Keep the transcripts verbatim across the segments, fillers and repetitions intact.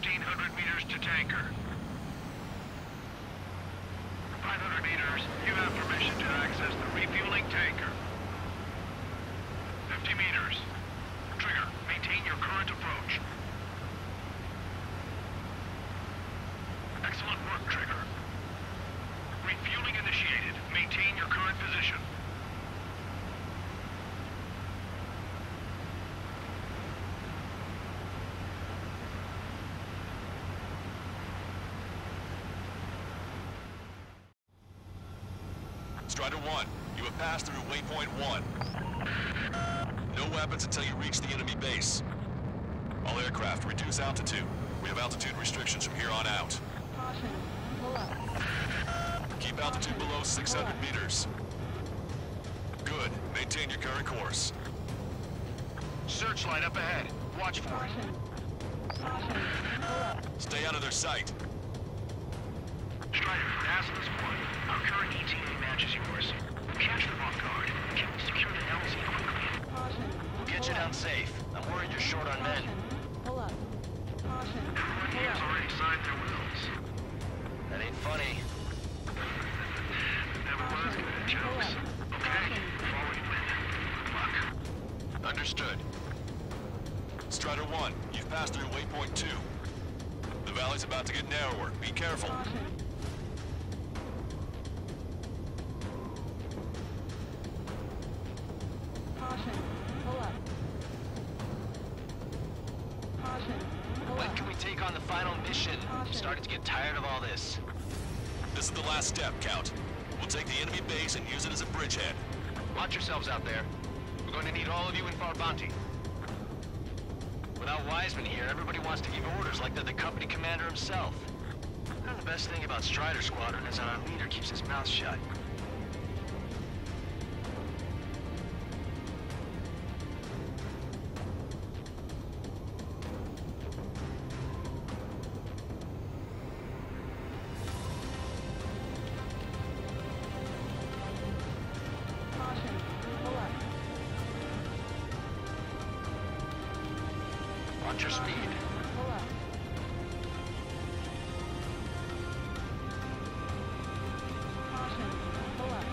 fifteen hundred meters to tanker. five hundred meters, you have permission to access the refueling tanker. fifty meters. Trigger, maintain your current approach. Excellent work, Trigger. Refueling initiated. Maintain your current position. Strider one, you have passed through waypoint one. No weapons until you reach the enemy base. All aircraft, reduce altitude. We have altitude restrictions from here on out. Caution. Pull up. Keep altitude below six hundred meters. Good. Maintain your current course. Searchlight up ahead. Watch for it. Caution. Caution. Pull up. Stay out of their sight. Strider, Dazzler's one. Our current E T A matches yours. Catch them off guard. Can we secure the L Z quickly? Caution. We'll get you down safe. I'm worried you're short on men. Caution. Pull up. Caution. Everyone Pull here has up. already signed their wills. That ain't funny. Never was good at jokes. Okay, before we win. Good luck. Understood. Strider one, you've passed through waypoint two. The valley's about to get narrower. Be careful. Caution. Caution. Pull up. Caution. Pull When up. can we take on the final mission? I'm starting to get tired of all this. This is the last step, Count. We'll take the enemy base and use it as a bridgehead. Watch yourselves out there. We're going to need all of you in Farbanti. Without Wiseman here, everybody wants to give orders like they're the company commander himself. And the best thing about Strider Squadron is that our leader keeps his mouth shut. Caution. Pull up. Watch your speed. Pull up. Caution. Pull up.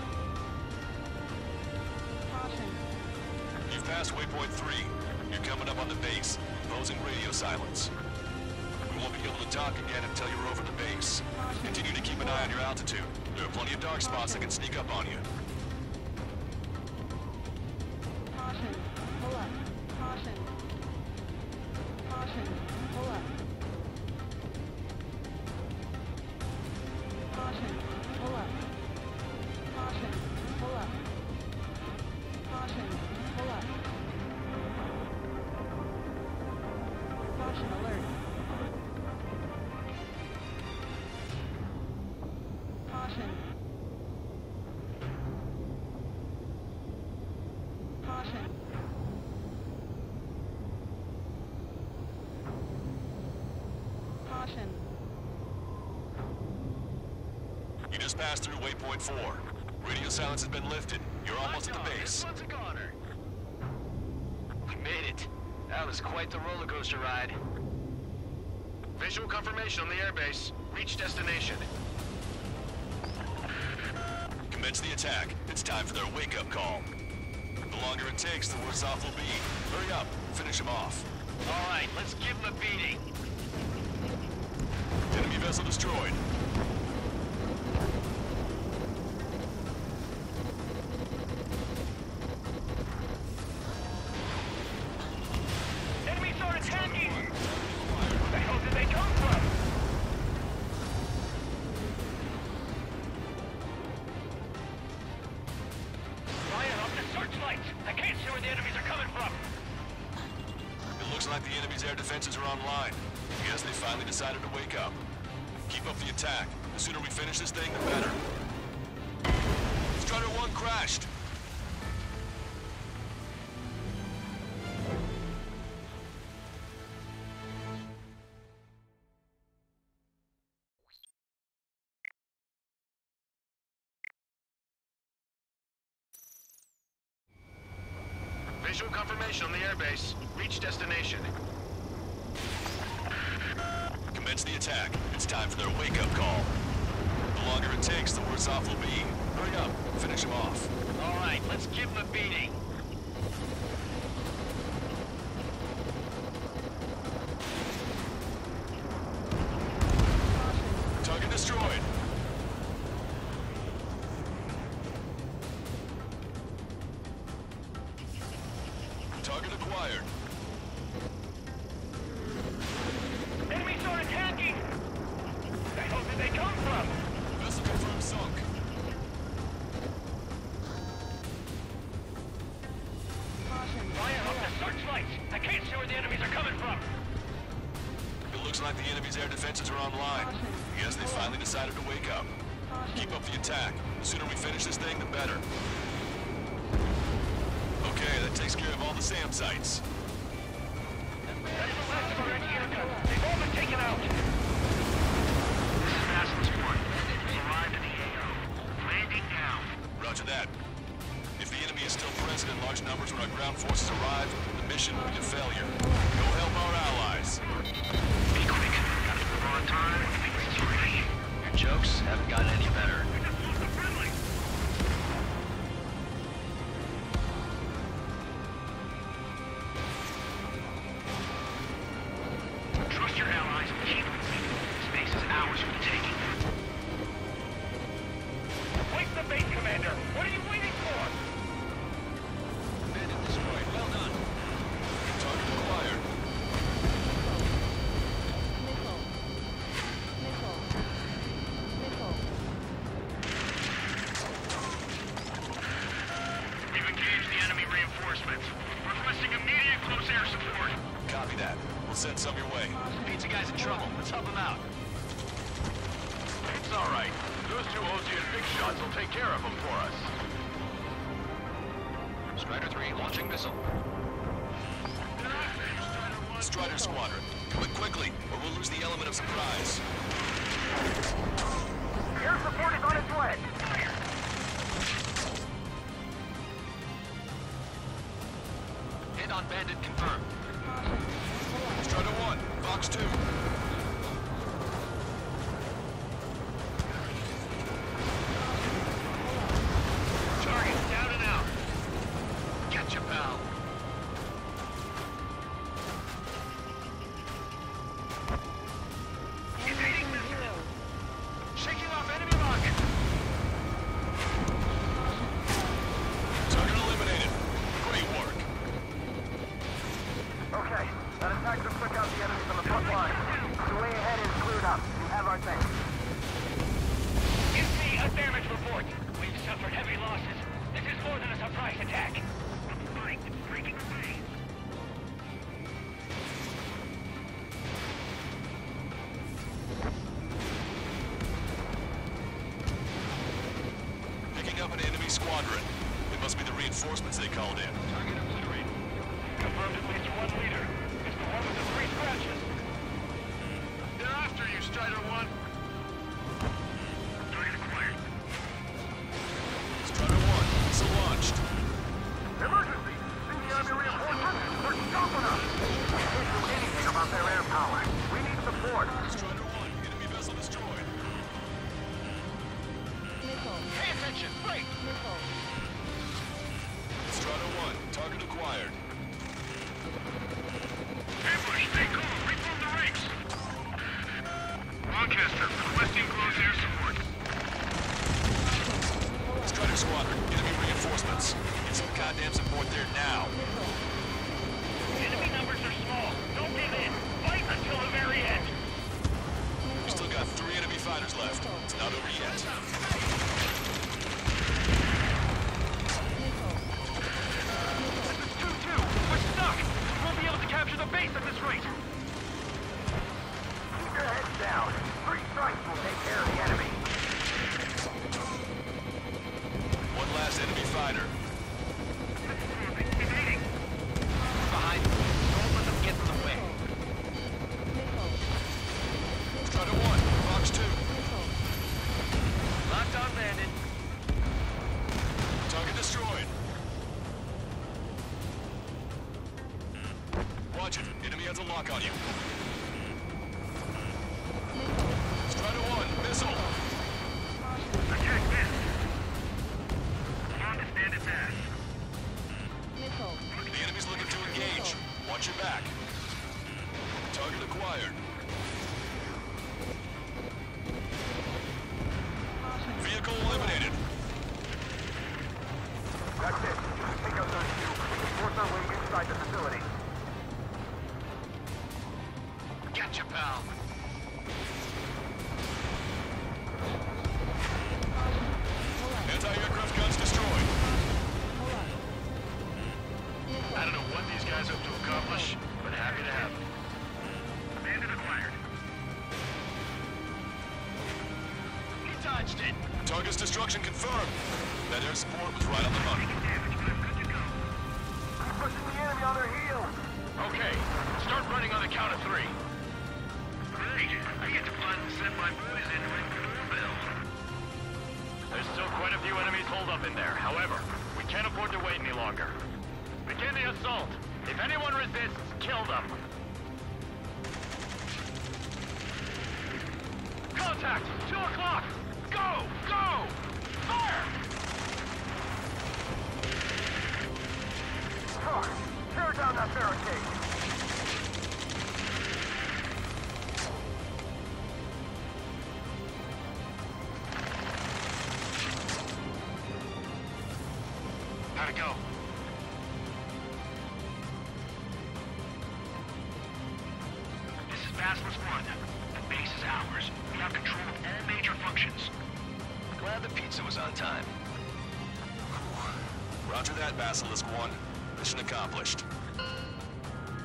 Caution. You've passed waypoint three. You're coming up on the base, imposing radio silence. We won't be able to talk again until you're over the base. Continue to keep an eye on your altitude. There are plenty of dark spots that can sneak up on you. Caution. Pull up. Caution. Caution. Pull up. Caution. Pull up. Caution. Pull up. Caution. Pull up. Caution alert. Caution. Caution. Caution. You just passed through waypoint four. Radio silence has been lifted. You're almost at the This base. one's a goner. We made it. That was quite the roller coaster ride. Visual confirmation on the airbase. Reach destination. Commence the attack. It's time for their wake-up call. The longer it takes, the worse off we'll be. Hurry up. Finish them off. All right, let's give them a beating. Enemy vessel destroyed. Enemies are attacking! Where the hell did they come from? Fire up the searchlights! I can't see where the enemies are coming from! It looks like the enemy's air defenses are online. Guess they finally decided to wake up. Keep up the attack. The sooner we finish this thing, the better. Strider one crashed. Visual confirmation on the airbase. Reach destination. Commence the attack. It's time for their wake-up call. The longer it takes, the worse off we'll be. Hurry up. Finish them off. All right, let's give them a beating. Target destroyed. Target acquired. Enemies are attacking! The hell did they come from? Vessel confirmed sunk. Caution. Fire up the searchlights! I can't see where the enemies are coming from! It looks like the enemy's air defenses are online. I guess they finally decided to wake up. Keep up the attack. The sooner we finish this thing, the better. Okay, that takes care of all the SAM sites. That's the last of our air guns. They've all been taken out! This is Basilisk one. We arrived at the A O. Landing now. Roger that. If the enemy is still present in large numbers when our ground forces arrive, the mission will be a failure. Go help our allies. Be quick. Gotta move on time. Things are ready. Your jokes haven't gotten any better. We just lost the friendly! Trust your allies and keep moving. Space is ours for the taking. Place the base, Commander! What are you waiting for? Bandit destroyed. Well done. Target acquired. Missile. Missile. Missile. We've engaged the enemy reinforcements. Requesting immediate close air support. Copy that. We'll send some your way. Pizza guy's in trouble. Let's help him out. It's all right. Those two O G and big shots will take care of them for us. Strider three launching missile. Strider Squadron, come in quickly, or we'll lose the element of surprise. Air support is on its way. Hit on bandit confirmed. Strider one, Fox two. Target down and out. Get you, pal. Evading missile. Shaking off enemy rocket. Target eliminated. Great work. Okay, that attack took took out the enemies on the front line. The way ahead is cleared up. We have our thing. Give me a damage report. We've suffered heavy losses. This is more than a surprise attack. The fight is breaking away. Picking up an enemy squadron. It must be the reinforcements they called in. Target obliterated. Confirmed at least one leader. It's the one with the three scratches. They're after you, Strider one. Target acquired. Strider one, missile launched. Emergency! See the enemy reinforcements? They're stopping us! We can't do anything about their air power. We need support. Strider one, enemy vessel destroyed. Missile. Pay attention! Wait! Missile. Strider one, target acquired. Ambush, stay calm. Reform the ranks. Lancaster, requesting close air support. Strider squadron, enemy reinforcements. Get some goddamn support there now. Enemy numbers are small. Don't give in. Fight until the very end. We still got three enemy fighters left. It's not over yet. This is two two. We're stuck. We won't be able to capture the base at this rate. Keep your heads down. Three strikes will take care of the enemy. One last enemy fighter. Evading. Behind them. Don't let them get in the way. Missile. Strider one, Fox two. Missile. Locked on bandit. Target destroyed. Watch it. Enemy has a lock on you. Target acquired. Vehicle eliminated. That's it. Take out those two. We can force our way inside the facility. Gotcha, pal. Anti-aircraft guns destroyed. I don't know what these guys hope to accomplish, but happy to have them. Bandit acquired. He dodged it. Target's destruction confirmed. That air support was right on the money. Damage, but I'm good to go. Keep pushing the enemy on their heels. Okay, start running on the count of three. Great. I get to finally send my boys in ring doorbell. There's still quite a few enemies holed up in there. However, we can't afford to wait any longer. Begin the assault. If anyone resists, kill them. Contact! Two o'clock! Go! Go! Fire! Charge! Tear down that barricade! How'd it go? This is Basilisk One. The base is ours. We have control of all major functions. Glad the pizza was on time. Roger that, Basilisk One. Mission accomplished.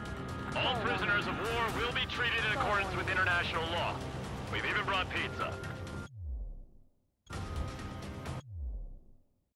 All prisoners of war will be treated in accordance with international law. We've even brought pizza.